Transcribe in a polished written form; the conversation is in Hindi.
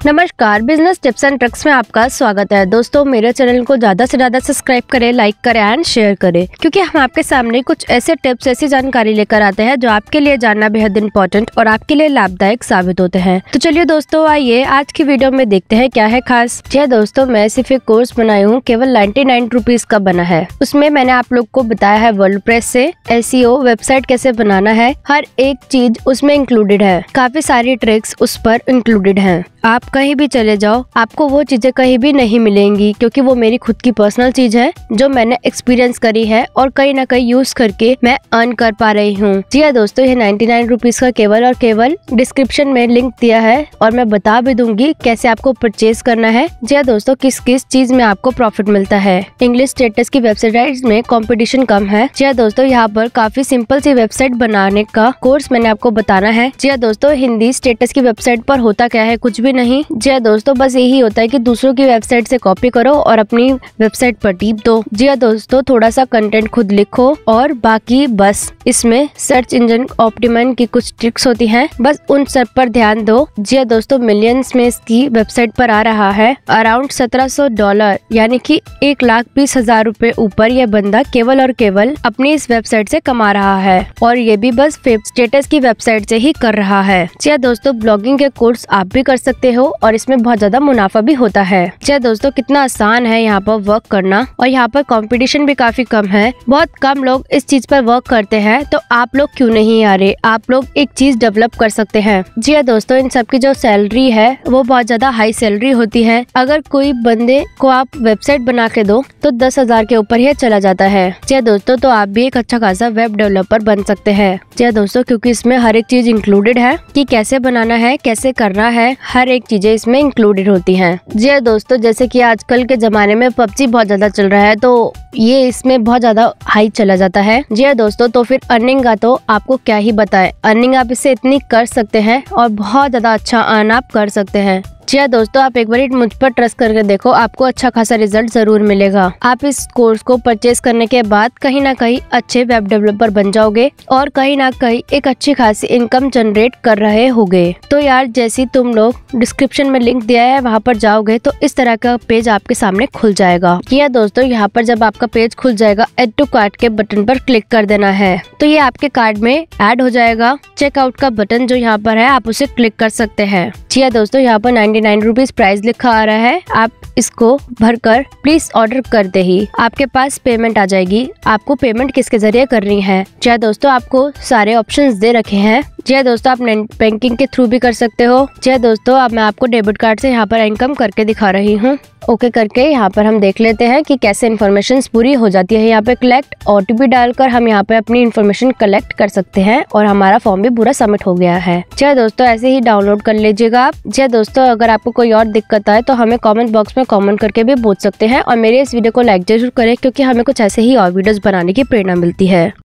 नमस्कार, बिजनेस टिप्स एंड ट्रिक्स में आपका स्वागत है। दोस्तों, मेरे चैनल को ज्यादा से ज्यादा सब्सक्राइब करें, लाइक करें एंड शेयर करें, क्योंकि हम आपके सामने कुछ ऐसे टिप्स, ऐसी जानकारी लेकर आते हैं जो आपके लिए जानना बेहद इंपॉर्टेंट और आपके लिए लाभदायक साबित होते हैं। तो चलिए दोस्तों, आइए आज की वीडियो में देखते हैं क्या है खास। जी दोस्तों, मैं सिर्फ एक कोर्स बनाई हूँ, केवल 99 रुपीज का बना है। उसमें मैंने आप लोग को बताया है वर्डप्रेस से SEO वेबसाइट कैसे बनाना है। हर एक चीज उसमें इंक्लूडेड है, काफी सारी ट्रिक्स उस पर इंक्लूडेड है। आप कहीं भी चले जाओ, आपको वो चीजें कहीं भी नहीं मिलेंगी, क्योंकि वो मेरी खुद की पर्सनल चीज है जो मैंने एक्सपीरियंस करी है और कहीं ना कहीं यूज करके मैं अर्न कर पा रही हूँ। जी हाँ दोस्तों, ये 99 रुपीज का केवल और केवल डिस्क्रिप्शन में लिंक दिया है और मैं बता भी दूंगी कैसे आपको परचेज करना है। जी हाँ दोस्तों, किस किस चीज में आपको प्रॉफिट मिलता है। इंग्लिश स्टेटस की वेबसाइट में कंपटीशन कम है। जी हाँ दोस्तों, यहाँ पर काफी सिंपल सी वेबसाइट बनाने का कोर्स मैंने आपको बताना है। जी हाँ दोस्तों, हिंदी स्टेटस की वेबसाइट पर होता क्या है, कुछ भी नहीं। जी हाँ दोस्तों, बस यही होता है कि दूसरों की वेबसाइट से कॉपी करो और अपनी वेबसाइट पर टिप दो। जी हाँ दोस्तों, थोड़ा सा कंटेंट खुद लिखो और बाकी बस इसमें सर्च इंजन ऑप्टिमाइजेशन की कुछ ट्रिक्स होती हैं, बस उन सब पर ध्यान दो। जी हाँ दोस्तों, मिलियंस में इसकी वेबसाइट पर आ रहा है अराउंड $1700, यानी कि 1,20,000 रुपए ऊपर यह बंदा केवल और केवल अपनी इस वेबसाइट से कमा रहा है, और ये भी बस स्टेटस की वेबसाइट से ही कर रहा है। जी हाँ दोस्तों, ब्लॉगिंग के कोर्स आप भी कर सकते हो और इसमें बहुत ज्यादा मुनाफा भी होता है। जी दोस्तों, कितना आसान है यहाँ पर वर्क करना, और यहाँ पर कंपटीशन भी काफी कम है। बहुत कम लोग इस चीज पर वर्क करते हैं, तो आप लोग क्यों नहीं आ रहे, आप लोग एक चीज डेवलप कर सकते हैं। जी हाँ दोस्तों, इन सब की जो सैलरी है वो बहुत ज्यादा हाई सैलरी होती है। अगर कोई बंदे को आप वेबसाइट बना के दो तो 10,000 के ऊपर ही चला जाता है। जी हाँ दोस्तों, तो आप भी एक अच्छा खासा वेब डेवलपर बन सकते हैं। जी हाँ दोस्तों, क्योंकि इसमें हर एक चीज इंक्लूडेड है कि कैसे बनाना है, कैसे करना है, हर एक चीजें इसमें इंक्लूडेड होती हैं। जी हाँ दोस्तों, जैसे कि आजकल के जमाने में PUBG बहुत ज्यादा चल रहा है, तो ये इसमें बहुत ज्यादा हाई चला जाता है। जी हाँ दोस्तों, तो फिर अर्निंग का तो आपको क्या ही बताएं। अर्निंग आप इससे इतनी कर सकते हैं और बहुत ज्यादा अच्छा अर्न आप कर सकते हैं। जी हाँ दोस्तों, आप एक बार मुझ पर ट्रस्ट करके देखो, आपको अच्छा खासा रिजल्ट जरूर मिलेगा। आप इस कोर्स को परचेज करने के बाद कहीं ना कहीं अच्छे वेब डेवलपर बन जाओगे और कहीं ना कहीं एक अच्छी खासी इनकम जनरेट कर रहे होगे। तो यार, जैसे तुम लोग डिस्क्रिप्शन में लिंक दिया है वहाँ पर जाओगे तो इस तरह का पेज आपके सामने खुल जाएगा। जी हाँ दोस्तों, यहाँ पर जब आपका पेज खुल जाएगा, एड टू कार्ट के बटन पर क्लिक कर देना है, तो ये आपके कार्ड में ऐड हो जाएगा। चेकआउट का बटन जो यहाँ पर है, आप उसे क्लिक कर सकते हैं। जी हाँ दोस्तों, यहाँ पर 99 रुपीज प्राइस लिखा आ रहा है। आप इसको भरकर प्लीज ऑर्डर करते ही आपके पास पेमेंट आ जाएगी। आपको पेमेंट किसके जरिए करनी है। जी हाँ दोस्तों, आपको सारे ऑप्शंस दे रखे हैं। जी हाँ दोस्तों, आप नेट बैंकिंग के थ्रू भी कर सकते हो। जी हाँ दोस्तों, अब मैं आपको डेबिट कार्ड से यहाँ पर इनकम करके दिखा रही हूँ। ओके करके यहाँ पर हम देख लेते हैं कि कैसे इन्फॉर्मेशन पूरी हो जाती है। यहाँ पे कलेक्ट OTP डालकर हम यहाँ पे अपनी इन्फॉर्मेशन कलेक्ट कर सकते हैं और हमारा फॉर्म भी पूरा सबमिट हो गया है। जी हाँ दोस्तों, ऐसे ही डाउनलोड कर लीजिएगा आप। जी हाँ दोस्तों, अगर आपको कोई और दिक्कत आए तो हमें कमेंट बॉक्स में कमेंट करके भी पूछ सकते हैं, और मेरे इस वीडियो को लाइक जरूर करें, क्योंकि हमें कुछ ऐसे ही और वीडियोस बनाने की प्रेरणा मिलती है।